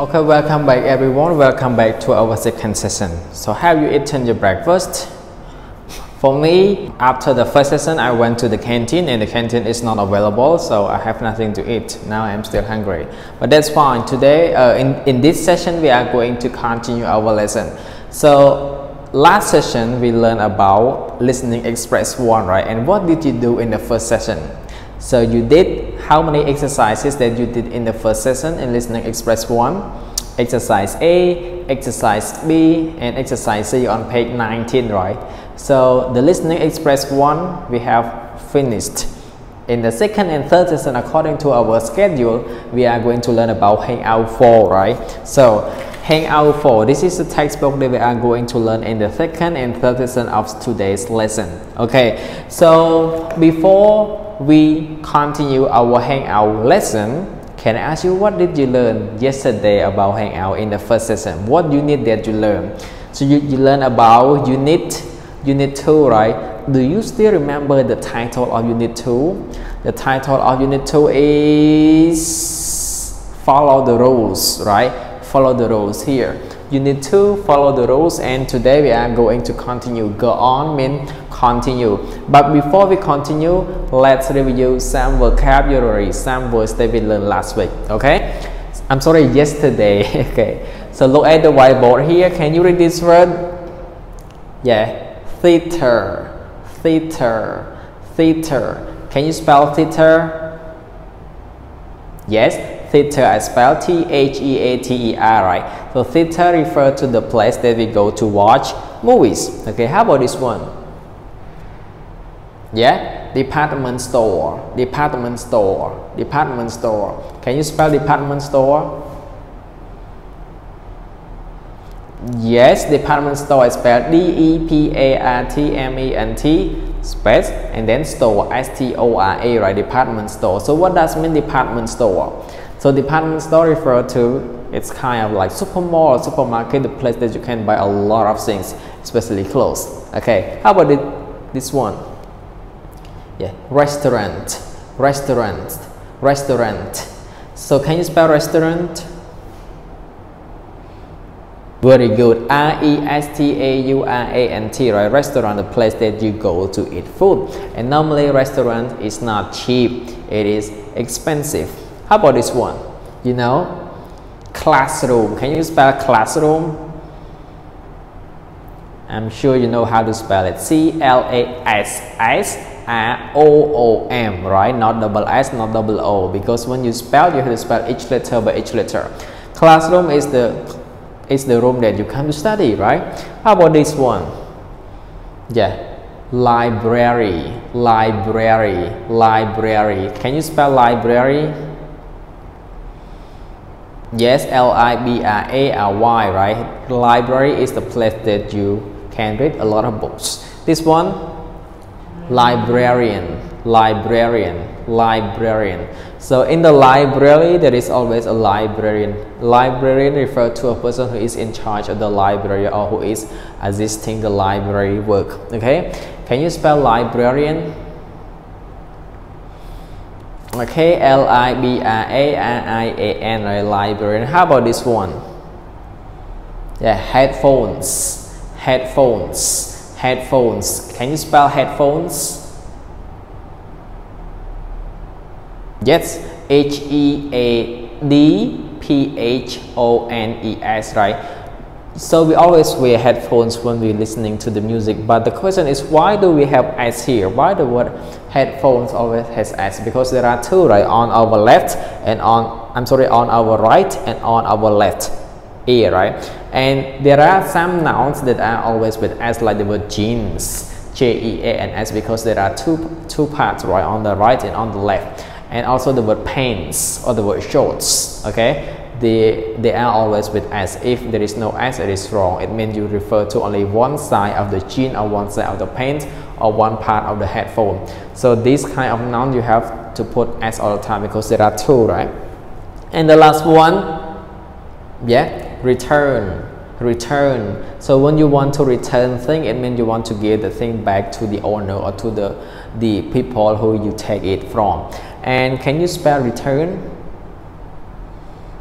Okay, welcome back everyone. Welcome back to our second session. So have you eaten your breakfast? For me, after the first session, I went to the canteen and the canteen is not available, so I have nothing to eat. Now I'm still hungry, but that's fine. Today, in this session, we are going to continue our lesson. So last session, we learned about listening express 1, right? And what did you do in the first session? So you did how many exercises that you did in the first session in listening express 1? Exercise A, exercise B, and exercise C on page 19, right? So the listening express 1 we have finished. In the second and third session, according to our schedule, we are going to learn about hangout 4, right? So hangout 4, this is the textbook that we are going to learn in the second and third session of today's lesson. Okay, so before we continue our hangout lesson, can I ask you, what did you learn yesterday about hangout in the first session? What unit did you learn? So you learned about unit 2, right? Do you still remember the title of unit 2? The title of unit 2 is follow the rules, right? Follow the rules here. Unit 2, follow the rules, and today we are going to continue. Go on means continue. But before we continue, let's review some vocabulary, some words that we learned last week. Okay, I'm sorry, yesterday. Okay, so look at the whiteboard here. Can you read this word? Yeah, theater, theater, theater. Can you spell theater? Yes, theater I spell T-H-E-A-T-E-R, right? So theater refers to the place that we go to watch movies. Okay, how about this one? Yeah, department store, department store, department store. Can you spell department store? Yes, department store is spelled D-E-P-A-R-T-M-E-N-T space and then store, S-T-O-R-A, right? Department store. So what does mean department store? So department store refer to, it's kind of like supermall or supermarket, the place that you can buy a lot of things, especially clothes. Okay, how about this one? Yeah, restaurant, restaurant, restaurant. So can you spell restaurant? Very good. R-E-S-T-A-U-R-A-N-T, right? Restaurant, the place that you go to eat food. And normally restaurant is not cheap, it is expensive. How about this one? You know, classroom. Can you spell classroom? I'm sure you know how to spell it. C-L-A-S-S-R-O-O-M, right? Not double S, not double O, because when you spell, you have to spell each letter by each letter. Classroom is the room that you come to study, right? How about this one? Yeah, library, library, library. Can you spell library? Yes, L-I-B-R-A-R-Y, right? Library is the place that you can read a lot of books. This one, librarian, librarian, librarian. So in the library, there is always a librarian. Librarian refers to a person who is in charge of the library or who is assisting the library work. Okay, can you spell librarian? Okay, L-I-B-R-A-R-I-A-N, right? Librarian. How about this one? Yeah, headphones, headphones, headphones. Can you spell headphones? Yes, H-E-A-D-P-H-O-N-E-S, right? So we always wear headphones when we're listening to the music, but the question is, why do we have S here? Why the word headphones always has S? Because there are two, right? On our left and on our right and on our left ear, right? And there are some nouns that are always with S, like the word jeans, J-E-A-N-S, because there are two parts, right? On the right and on the left. And also the word pants or the word shorts, okay? They are always with S. If there is no S, it is wrong. It means you refer to only one side of the jean or one side of the pants or one part of the headphone. So this kind of noun you have to put S all the time because there are two, right? And the last one, yeah, return, return. So when you want to return thing, it means you want to give the thing back to the owner or to the people who you take it from. And can you spell return?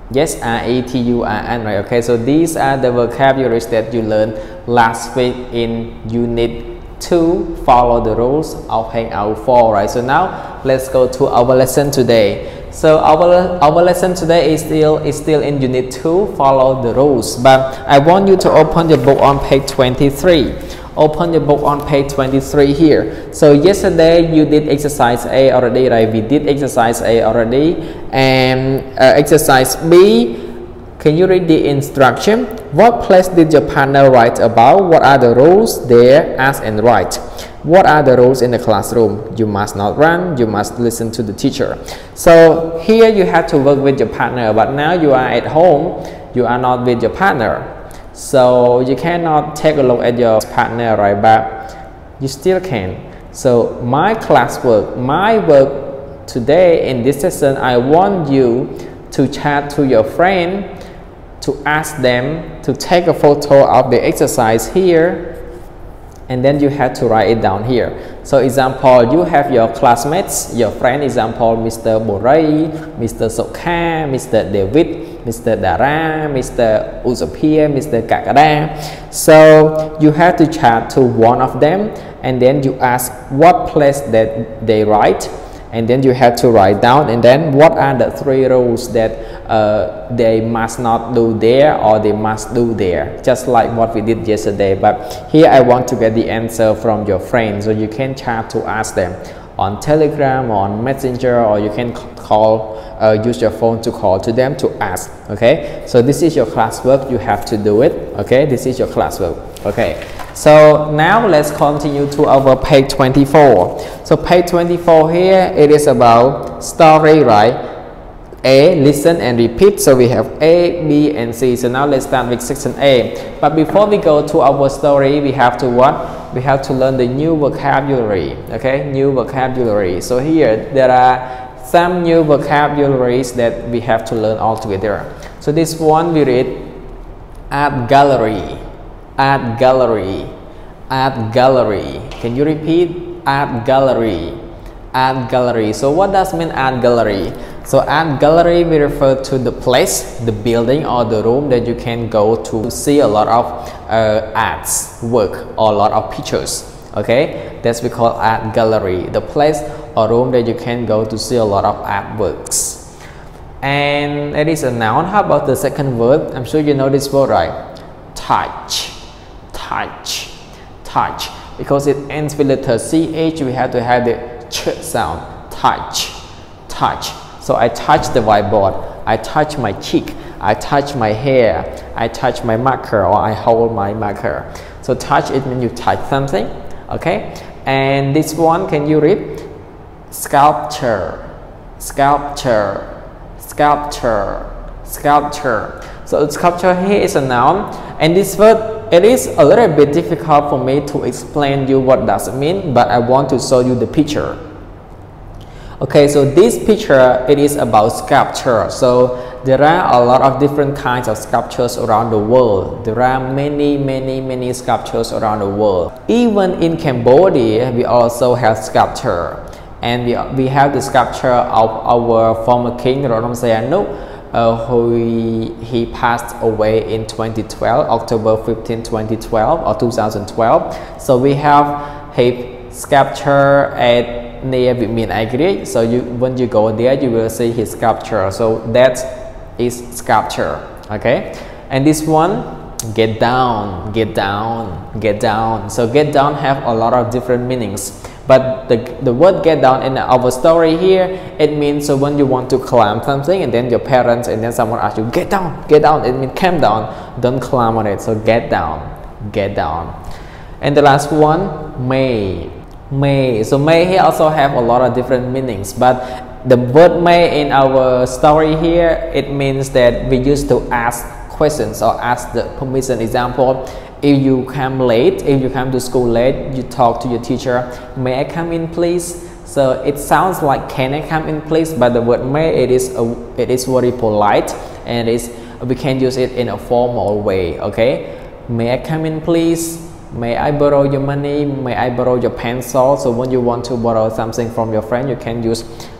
Yes, R-E-T-U-R-N, right? Okay, so these are the vocabularies that you learned last week in Unit 2, follow the rules of Hangout 4, right? So now let's go to our lesson today. So our lesson today is still in Unit 2, follow the rules. But I want you to open your book on page 23. Open your book on page 23 here. So yesterday you did exercise A already, right? We did exercise A already. And exercise B, can you read the instruction? What place did your partner write about? What are the rules there? Ask and write. What are the rules in the classroom? You must not run, you must listen to the teacher. So here you have to work with your partner, but now you are at home, you are not with your partner. So you cannot take a look at your partner, right? But you still can. So my classwork, my work today in this session, I want you to chat to your friend, to ask them to take a photo of the exercise here, and then you have to write it down here. So example, you have your classmates, your friend, example, Mr. Borei, Mr. Sokha, Mr. David, Mr. Dara, Mr. Uzapia, Mr. Kakada. So you have to chat to one of them, and then you ask what place that they write, and then you have to write down, and then what are the 3 rules that they must not do there or they must do there, just like what we did yesterday. But here I want to get the answer from your friends, so you can chat to ask them on Telegram or on Messenger, or you can call, use your phone to call to them to ask. Okay, so this is your classwork, you have to do it. Okay, this is your classwork. Okay, so now let's continue to our page 24. So page 24 here, it is about story, right? A, listen and repeat. So we have A, B, and C. So now let's start with section A. But before we go to our story, we have to what? We have to learn the new vocabulary. Okay, new vocabulary. So here there are some new vocabularies that we have to learn all together. So this one we read art gallery, art gallery, art gallery. Can you repeat? Art gallery, art gallery. So what does mean art gallery? So art gallery we refer to the place, the building or the room that you can go to see a lot of arts work or a lot of pictures. Okay, that's we call art gallery, the place or room that you can go to see a lot of artworks. And it is a noun. How about the second word? I'm sure you know this word, right? Touch, touch, touch. Because it ends with the letter CH, we have to have the ch sound. Touch, touch. So I touch the whiteboard, I touch my cheek, I touch my hair, I touch my marker, or I hold my marker. So touch, it means you touch something. Okay, and this one, can you read? Sculpture, sculpture, sculpture, sculpture. So sculpture here is a noun, and this word, it is a little bit difficult for me to explain you what does it mean, but I want to show you the picture. Okay, so this picture, it is about sculpture. So there are a lot of different kinds of sculptures around the world. There are many sculptures around the world. Even in Cambodia, we also have sculpture. And we have the sculpture of our former king, Rodom Sihanouk, he passed away in 2012, October 15, 2012 or 2012. So we have his sculpture at near Vietnam Agri. So when you go there, you will see his sculpture. So that is sculpture. Okay, and this one, get down, get down, get down. So get down have a lot of different meanings, but the word get down in our story here, it means so when you want to climb something and then your parents and then someone asks you get down, it means calm down, don't climb on it. So get down, get down. And the last one, may. May. So may here also have a lot of different meanings, but the word may in our story here, it means that we used to ask questions or ask the permission. Example, if you come late, if you come to school late, you talk to your teacher, may I come in please? So it sounds like can I come in please, but the word may, it is very polite, and we can use it in a formal way. Okay, may I come in please? May I borrow your money? May I borrow your pencil? So when you want to borrow something from your friend, you can use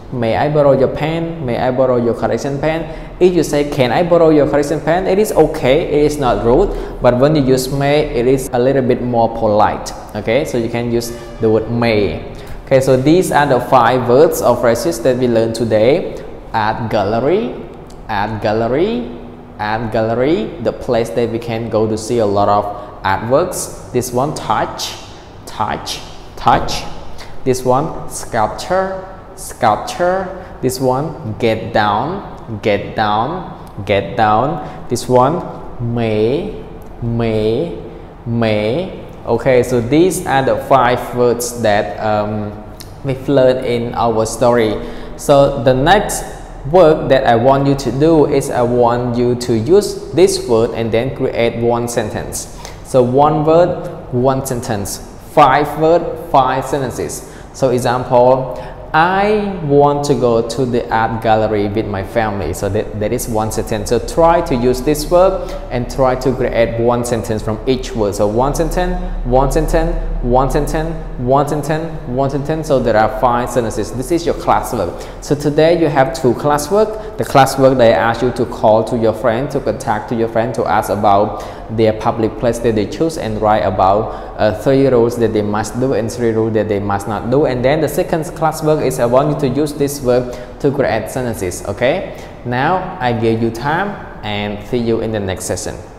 May I borrow your pen? May I borrow your correction pen? If you say, can I borrow your correction pen? It is okay, it is not rude, but when you use may, it is a little bit more polite. Okay, so you can use the word may. Okay, so these are the 5 words or phrases that we learned today. Art gallery, art gallery, art gallery, the place that we can go to see a lot of artworks. This one, touch, touch, touch. This one, sculpture, sculpture. This one, get down, get down, get down. This one, may, may, may. Okay, so these are the 5 words that we've learned in our story. So the next work that I want you to do is I want you to use this word and then create 1 sentence. So 1 word, 1 sentence. 5 word, 5 sentences. So example, I want to go to the art gallery with my family. So that is 1 sentence. So try to use this word and try to create 1 sentence from each word. So 1 sentence, 1 sentence, 1 sentence, 1 sentence, 1 sentence. So there are 5 sentences. This is your classwork. So today you have 2 classwork. The classwork they ask you to call to your friend, to contact to your friend, to ask about their public place that they choose and write about 3 rules that they must do and 3 rules that they must not do. And then the second classwork is I want you to use this verb to create sentences. Okay, now I give you time and see you in the next session.